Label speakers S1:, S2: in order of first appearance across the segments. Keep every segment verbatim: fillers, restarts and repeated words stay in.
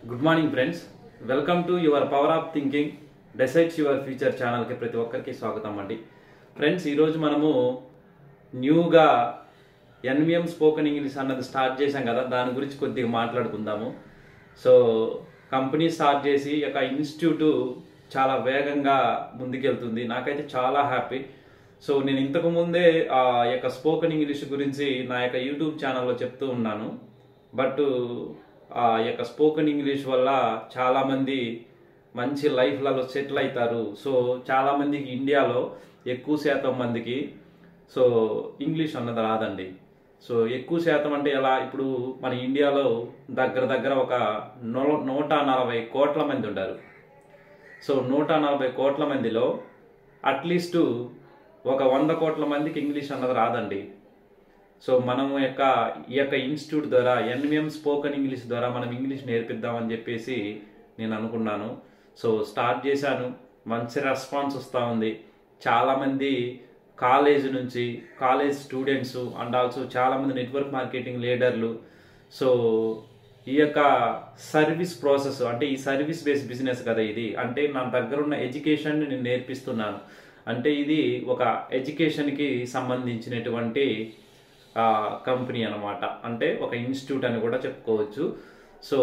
S1: Good morning friends, welcome to your power of thinking decides your future ఛానల్కి ప్రతి ఒక్కరికి స్వాగతం అండి. ఫ్రెండ్స్, ఈరోజు మనము న్యూగా ఎన్విఎం స్పోకెన్ ఇంగ్లీష్ అన్నది స్టార్ట్ చేశాం కదా, దాని గురించి కొద్దిగా మాట్లాడుకుందాము. సో కంపెనీ స్టార్ట్ చేసి ఒక ఇన్స్టిట్యూట్ చాలా వేగంగా ముందుకెళ్తుంది. నాకైతే చాలా హ్యాపీ. సో నేను ఇంతకు ముందే ఆ యొక్క స్పోకెన్ ఇంగ్లీష్ గురించి నా యొక్క యూట్యూబ్ ఛానల్లో చెప్తూ ఉన్నాను. బట్ ఆ యొక్క స్పోకెన్ ఇంగ్లీష్ వల్ల చాలామంది మంచి లైఫ్లలో సెటిల్ అవుతారు. సో చాలామందికి ఇండియాలో ఎక్కువ శాతం మందికి సో ఇంగ్లీష్ అన్నది రాదండి. సో ఎక్కువ శాతం అంటే ఎలా, ఇప్పుడు మన ఇండియాలో దగ్గర దగ్గర ఒక నూ నూట నలభై కోట్ల మంది ఉంటారు. సో నూట నలభై కోట్ల మందిలో అట్లీస్ట్ ఒక వంద కోట్ల మందికి ఇంగ్లీష్ అన్నది రాదండి. సో మనం యొక్క ఈ యొక్క ఇన్స్టిట్యూట్ ద్వారా ఎన్విఎం స్పోకెన్ ఇంగ్లీష్ ద్వారా మనం ఇంగ్లీష్ నేర్పిద్దామని చెప్పేసి నేను అనుకున్నాను. సో స్టార్ట్ చేశాను, మంచి రెస్పాన్స్ వస్తూ ఉంది. చాలామంది కాలేజ్ నుంచి కాలేజ్ స్టూడెంట్స్ అండ్ ఆల్సో చాలామంది నెట్వర్క్ మార్కెటింగ్ లీడర్లు. సో ఈ యొక్క సర్వీస్ ప్రాసెస్ అంటే ఈ సర్వీస్ బేస్డ్ బిజినెస్ కదా ఇది. అంటే నా దగ్గర ఉన్న ఎడ్యుకేషన్ని నేను నేర్పిస్తున్నాను. అంటే ఇది ఒక ఎడ్యుకేషన్కి సంబంధించినటువంటి కంపెనీ అన్నమాట. అంటే ఒక ఇన్స్టిట్యూట్ అని కూడా చెప్పుకోవచ్చు. సో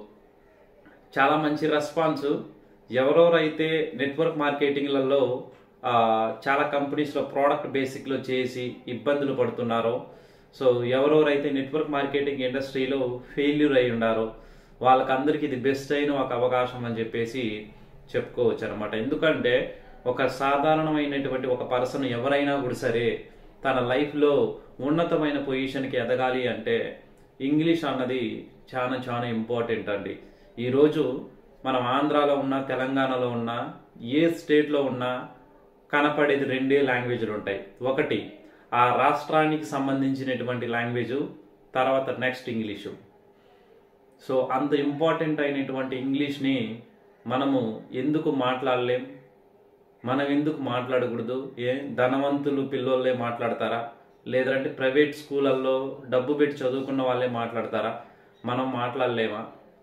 S1: చాలా మంచి రెస్పాన్స్. ఎవరెవరైతే నెట్వర్క్ మార్కెటింగ్లలో చాలా కంపెనీస్లో ప్రోడక్ట్ బేసిక్లో చేసి ఇబ్బందులు పడుతున్నారో, సో ఎవరెవరైతే నెట్వర్క్ మార్కెటింగ్ ఇండస్ట్రీలో ఫెయిల్యూర్ అయి ఉన్నారో వాళ్ళకందరికీ ఇది బెస్ట్ అయిన ఒక అవకాశం అని చెప్పేసి చెప్పుకోవచ్చు అనమాట. ఎందుకంటే ఒక సాధారణమైనటువంటి ఒక పర్సన్ ఎవరైనా కూడా సరే తన లైఫ్లో ఉన్నతమైన పొజిషన్కి ఎదగాలి అంటే ఇంగ్లీష్ అన్నది చాలా చాలా ఇంపార్టెంట్ అండి. ఈరోజు మనం ఆంధ్రాలో ఉన్నా, తెలంగాణలో ఉన్నా, ఏ స్టేట్లో ఉన్నా కనపడేది రెండే లాంగ్వేజ్లు ఉంటాయి. ఒకటి ఆ రాష్ట్రానికి సంబంధించినటువంటి లాంగ్వేజు, తర్వాత నెక్స్ట్ ఇంగ్లీషు. సో అంత ఇంపార్టెంట్ అయినటువంటి ఇంగ్లీష్ని మనము ఎందుకు మాట్లాడలేం, మనం ఎందుకు మాట్లాడకూడదు? ఏ ధనవంతులు పిల్లోళ్ళే మాట్లాడతారా, లేదంటే ప్రైవేట్ స్కూళ్ళల్లో డబ్బు పెట్టి చదువుకున్న వాళ్ళే మాట్లాడతారా? మనం మాట్లాడలేమా?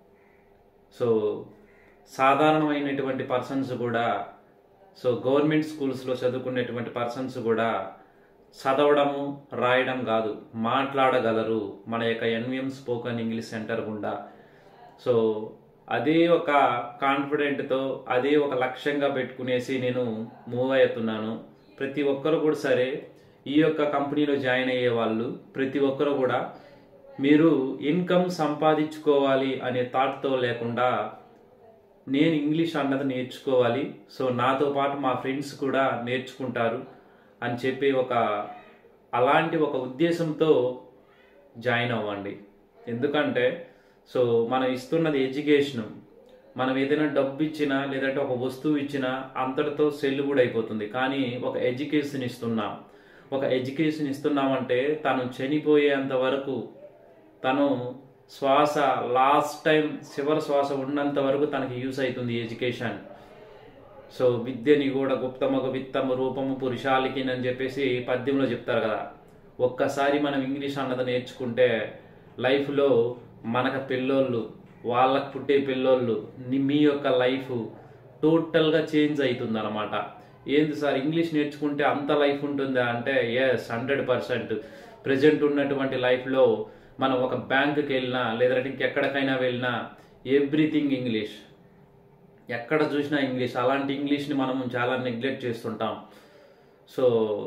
S1: సో సాధారణమైనటువంటి పర్సన్స్ కూడా, సో గవర్నమెంట్ స్కూల్స్లో చదువుకునేటువంటి పర్సన్స్ కూడా చదవడము రాయడం కాదు, మాట్లాడగలరు మన యొక్క ఎన్విఎం స్పోకెన్ ఇంగ్లీష్ సెంటర్ గుండా. సో అదే ఒక కాన్ఫిడెంట్తో, అదే ఒక లక్ష్యంగా పెట్టుకునేసి నేను మూవ్ అవుతున్నాను. ప్రతి ఒక్కరు కూడా సరే ఈ యొక్క కంపెనీలో జాయిన్ అయ్యే వాళ్ళు ప్రతి ఒక్కరు కూడా మీరు ఇన్కమ్ సంపాదించుకోవాలి అనే థాట్తో లేకుండా నేను ఇంగ్లీష్ అన్నది నేర్చుకోవాలి, సో నాతో పాటు మా ఫ్రెండ్స్ కూడా నేర్చుకుంటారు అని చెప్పి ఒక అలాంటి ఒక ఉద్దేశంతో జాయిన్ అవ్వండి. ఎందుకంటే సో మనం ఇస్తున్నది ఎడ్యుకేషను. మనం ఏదైనా డబ్బు ఇచ్చినా లేదంటే ఒక వస్తువు ఇచ్చినా అంతటితో సెల్ కూడా అయిపోతుంది. కానీ ఒక ఎడ్యుకేషన్ ఇస్తున్నాం, ఒక ఎడ్యుకేషన్ ఇస్తున్నామంటే తను చనిపోయేంత వరకు, తను శ్వాస లాస్ట్ టైం చివరి శ్వాస ఉన్నంత వరకు తనకి యూస్ అవుతుంది ఎడ్యుకేషన్. సో విద్యని కూడా గుప్తమగు విత్తము రూపము పురుషాలికి అని చెప్పేసి పద్యంలో చెప్తారు కదా. ఒక్కసారి మనం ఇంగ్లీష్ అన్నది నేర్చుకుంటే లైఫ్లో మనకు పిల్లోళ్ళు, వాళ్ళకు పుట్టే పిల్లోళ్ళు, మీ యొక్క లైఫ్ టోటల్గా చేంజ్ అవుతుంది అనమాట. ఏంది సార్ ఇంగ్లీష్ నేర్చుకుంటే అంత లైఫ్ ఉంటుందా అంటే ఎస్, హండ్రెడ్ పర్సెంట్. ప్రజెంట్ ఉన్నటువంటి లైఫ్లో మనం ఒక బ్యాంకుకి వెళ్ళినా లేదంటే ఇంకెక్కడికైనా వెళ్ళినా ఎవ్రీథింగ్ ఇంగ్లీష్, ఎక్కడ చూసినా ఇంగ్లీష్. అలాంటి ఇంగ్లీష్ని మనం చాలా నెగ్లెక్ట్ చేస్తుంటాం. సో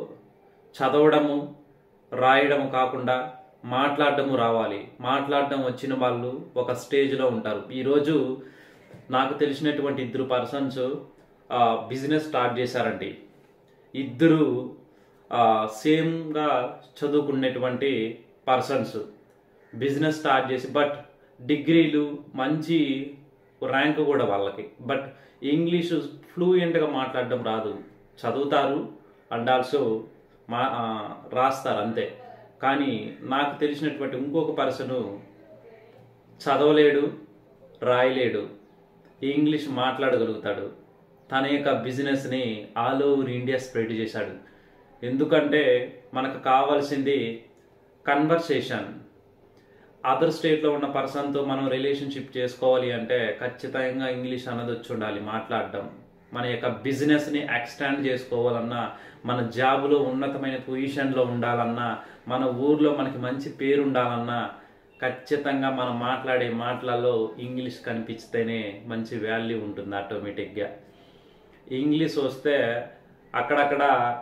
S1: చదవడము రాయడము కాకుండా మాట్లాడటము రావాలి. మాట్లాడడం వచ్చిన వాళ్ళు ఒక స్టేజ్లో ఉంటారు. ఈరోజు నాకు తెలిసినటువంటి ఇద్దరు పర్సన్స్ బిజినెస్ స్టార్ట్ చేశారండి. ఇద్దరు సేమ్గా చదువుకున్నటువంటి పర్సన్స్ బిజినెస్ స్టార్ట్ చేసి, బట్ డిగ్రీలు మంచి ర్యాంక్ కూడా వాళ్ళకి, బట్ ఇంగ్లీషు ఫ్లూయెంట్గా మాట్లాడడం రాదు. చదువుతారు అండ్ ఆల్సో మా రాస్తారు అంతే. కానీ నాకు తెలిసినటువంటి ఇంకొక పర్సను చదవలేడు, రాయలేడు, ఇంగ్లీష్ మాట్లాడగలుగుతాడు. తన యొక్క బిజినెస్ని ఆల్ ఓవర్ ఇండియా స్ప్రెడ్ చేశాడు. ఎందుకంటే మనకు కావాల్సింది కన్వర్సేషన్. అదర్ స్టేట్లో ఉన్న పర్సన్తో మనం రిలేషన్షిప్ చేసుకోవాలి అంటే ఖచ్చితంగా ఇంగ్లీష్ అన్నది వచ్చి ఉండాలి మాట్లాడడం. మన యొక్క బిజినెస్ని ఎక్స్టాండ్ చేసుకోవాలన్నా, మన జాబ్లో ఉన్నతమైన పొజిషన్లో ఉండాలన్నా, మన ఊర్లో మనకి మంచి పేరు ఉండాలన్నా ఖచ్చితంగా మనం మాట్లాడే మాటలలో ఇంగ్లీష్ కనిపిస్తేనే మంచి వాల్యూ ఉంటుంది ఆటోమేటిక్గా. ఇంగ్లీష్ వస్తే అక్కడక్కడ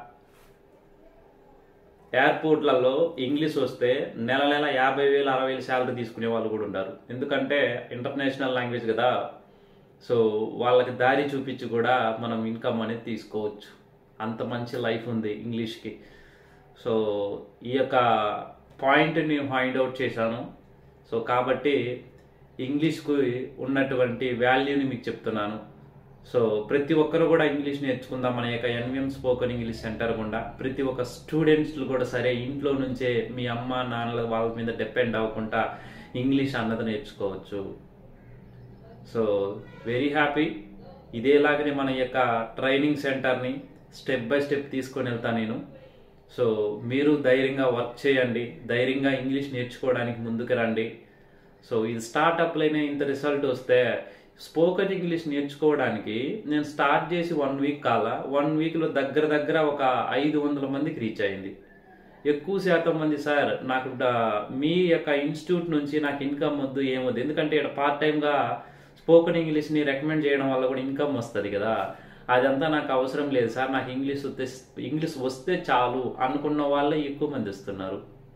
S1: ఎయిర్పోర్ట్లలో ఇంగ్లీష్ వస్తే నెల నెల యాభై వేలు అరవై వేలు శాలరీ తీసుకునే వాళ్ళు కూడా ఉన్నారు. ఎందుకంటే ఇంటర్నేషనల్ లాంగ్వేజ్ కదా, సో వాళ్ళకి దారి చూపించి కూడా మనం ఇన్కమ్ అనేది తీసుకోవచ్చు. అంత మంచి లైఫ్ ఉంది ఇంగ్లీష్కి. సో ఈ యొక్క పాయింట్ నేను ఫైండ్ అవుట్ చేశాను. సో కాబట్టి ఇంగ్లీష్కి ఉన్నటువంటి వాల్యూని మీకు చెప్తున్నాను. సో ప్రతి ఒక్కరు కూడా ఇంగ్లీష్ నేర్చుకుందాం. మన యొక్క ఎన్విఎం స్పోకెన్ ఇంగ్లీష్ సెంటర్ గుండా ప్రతి ఒక్క స్టూడెంట్స్లు కూడా సరే ఇంట్లో నుంచే మీ అమ్మ నాన్నల వాళ్ళ మీద డిపెండ్ అవ్వకుండా ఇంగ్లీష్ అన్నది నేర్చుకోవచ్చు. So very happy. ఇదేలాగనే మన యొక్క ట్రైనింగ్ సెంటర్ని స్టెప్ బై స్టెప్ తీసుకొని వెళ్తాను నేను. సో మీరు ధైర్యంగా వర్క్ చేయండి, ధైర్యంగా ఇంగ్లీష్ నేర్చుకోవడానికి ముందుకు రండి. సో ఇది స్టార్టప్లోనే ఇంత రిజల్ట్ వస్తే స్పోకెన్ ఇంగ్లీష్ నేర్చుకోవడానికి నేను స్టార్ట్ చేసి వన్ వీక్ కాల వన్ వీక్లో దగ్గర దగ్గర ఒక ఐదు వందల మందికి రీచ్ అయింది. ఎక్కువ శాతం మంది సార్ నాకు మీ యొక్క ఇన్స్టిట్యూట్ నుంచి నాకు ఇన్కమ్ వద్దు, ఏమొద్దు, ఎందుకంటే ఇక్కడ పార్ట్ టైంగా స్పోకెన్ ఇంగ్లీష్ని రికమెండ్ చేయడం వల్ల కూడా ఇన్కమ్ వస్తుంది కదా, అదంతా నాకు అవసరం లేదు సార్, నాకు ఇంగ్లీష్ వస్తే ఇంగ్లీష్ వస్తే చాలు అనుకున్న వాళ్ళే ఎక్కువ మంది వస్తున్నారు.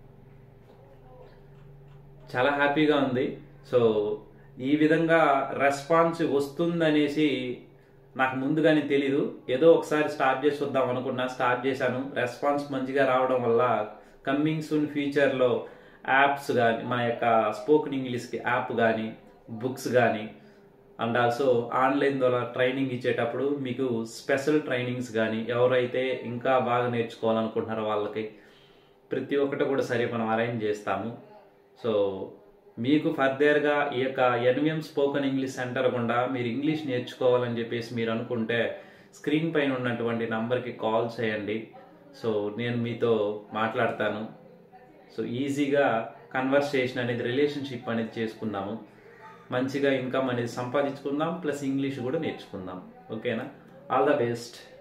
S1: చాలా హ్యాపీగా ఉంది. సో ఈ విధంగా రెస్పాన్స్ వస్తుందనేసి నాకు ముందుగానే తెలీదు. ఏదో ఒకసారి స్టార్ట్ చేసి వద్దాం అనుకున్నా, స్టార్ట్ చేశాను. రెస్పాన్స్ మంచిగా రావడం వల్ల కమ్మింగ్ సూన్ ఫ్యూచర్లో యాప్స్ కానీ, మన యొక్క స్పోకెన్ ఇంగ్లీష్కి యాప్ కానీ, బుక్స్ కానీ, అండ్ ఆల్సో ఆన్లైన్ ద్వారా ట్రైనింగ్ ఇచ్చేటప్పుడు మీకు స్పెషల్ ట్రైనింగ్స్ కానీ, ఎవరైతే ఇంకా బాగా నేర్చుకోవాలనుకుంటున్నారో వాళ్ళకి ప్రతి ఒక్కటి కూడా సరే మనం అరేంజ్ చేస్తాము. సో మీకు ఫర్దర్గా ఈ యొక్క ఎన్విఎం స్పోకెన్ ఇంగ్లీష్ సెంటర్ గుండా మీరు ఇంగ్లీష్ నేర్చుకోవాలని చెప్పేసి మీరు అనుకుంటే స్క్రీన్ పైన ఉన్నటువంటి నంబర్కి కాల్ చేయండి. సో నేను మీతో మాట్లాడతాను. సో ఈజీగా కన్వర్సేషన్ అనేది, రిలేషన్షిప్ అనేది చేసుకుందాము, మంచిగా ఇన్కమ్ అనేది సంపాదించుకుందాం, ప్లస్ ఇంగ్లీష్ కూడా నేర్చుకుందాం. ఓకేనా? All the best.